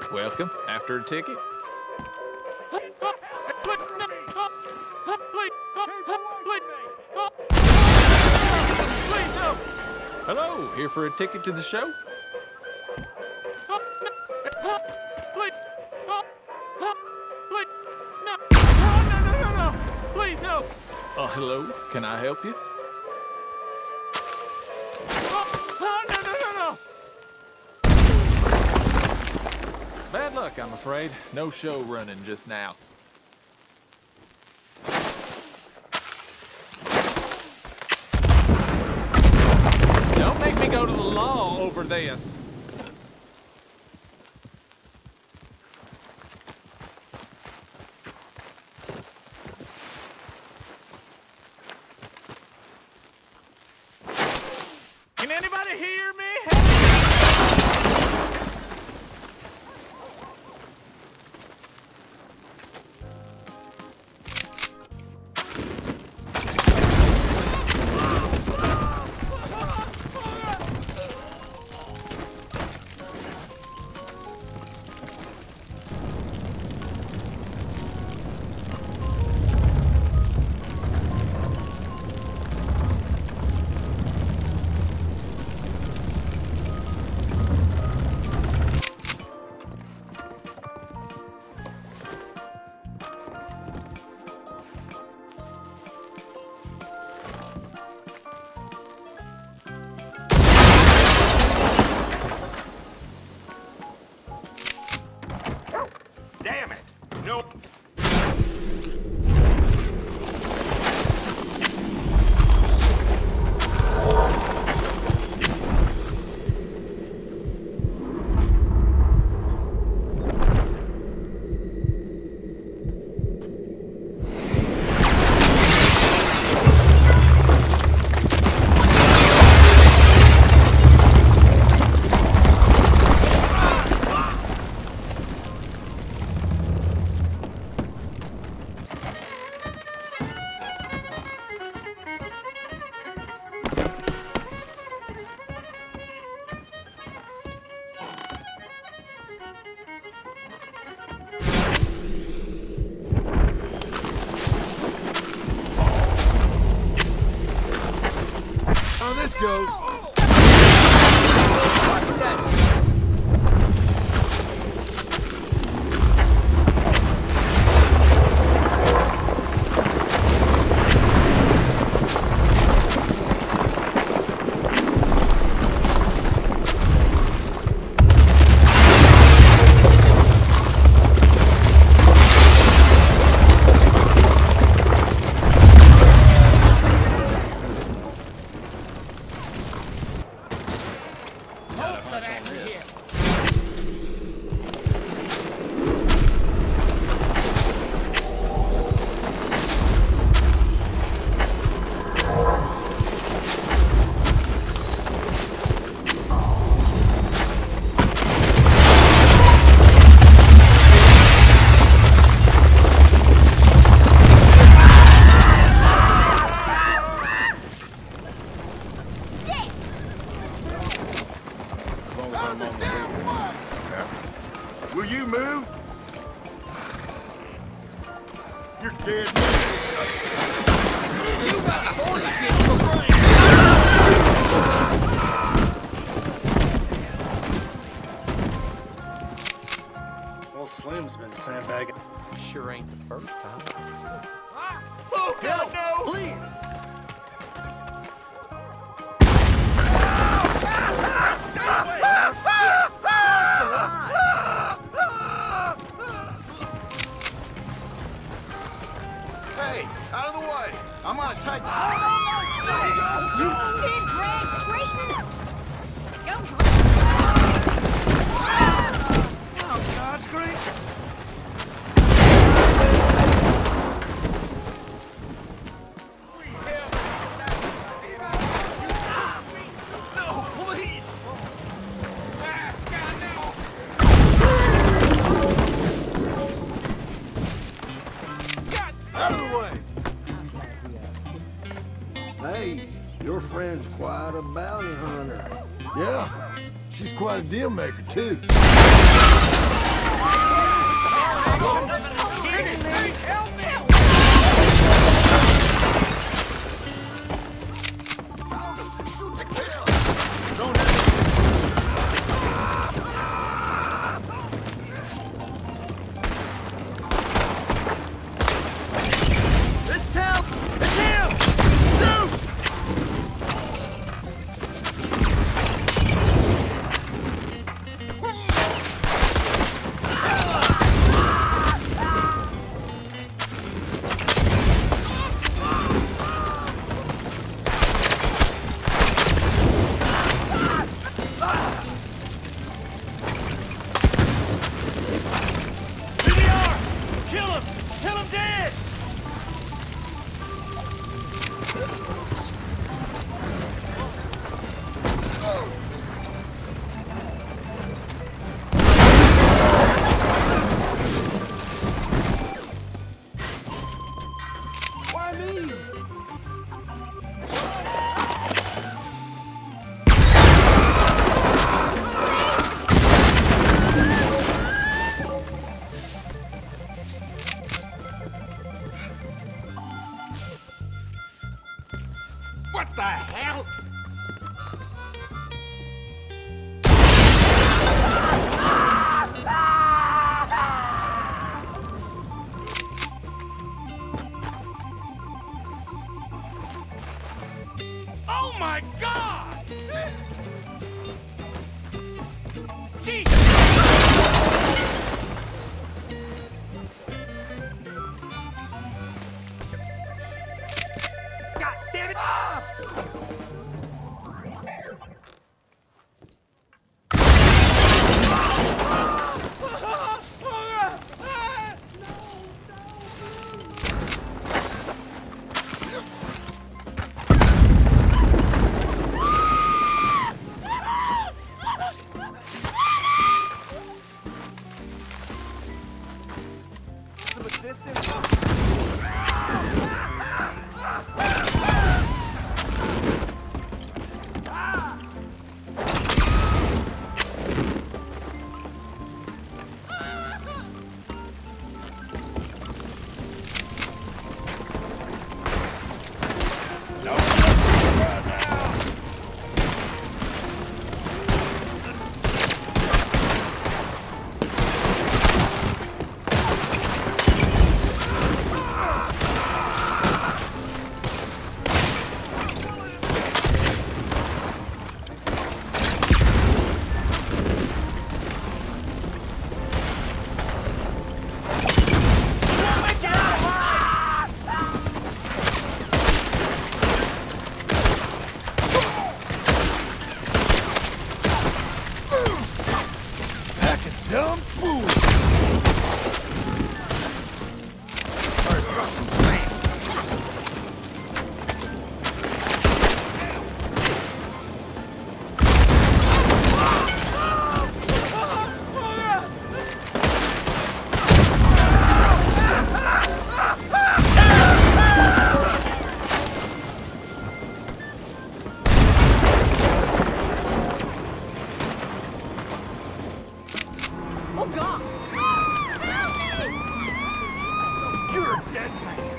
Welcome. After a ticket? Hello, here for a ticket to the show? No. Please, no. Hello, can I help you? No. Bad luck, I'm afraid. No show running just now. Don't make me go to the law over this. Can anybody hear me? Damn it! Nope. How this goes. Will you move? You're dead. You got horseshit in your brain. Well, Slim's been sandbagging. Sure ain't the first time. Oh, God, no! Please! Hey, out of the way! I'm on a tight... You big Greg Creighton! Go drink! Oh, God's grace! No, please! Out of the way! Hey, your friend's quite a bounty hunter. Yeah, she's quite a deal maker, too. What the hell? Oh my God! Jesus! God damn it! Some assistance? Dumb fool! Oh, God! Help me! You're a dead man.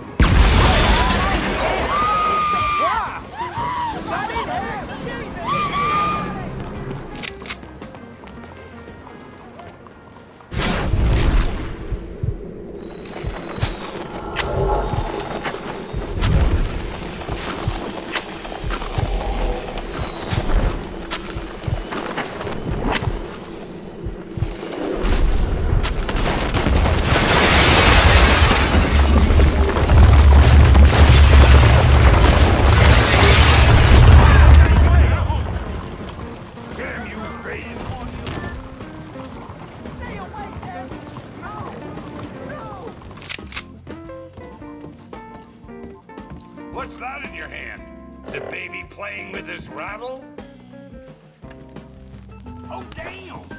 Damn you, Raiden. Stay away, Dad! No! No! What's that in your hand? Is it baby playing with his rattle? Oh, damn!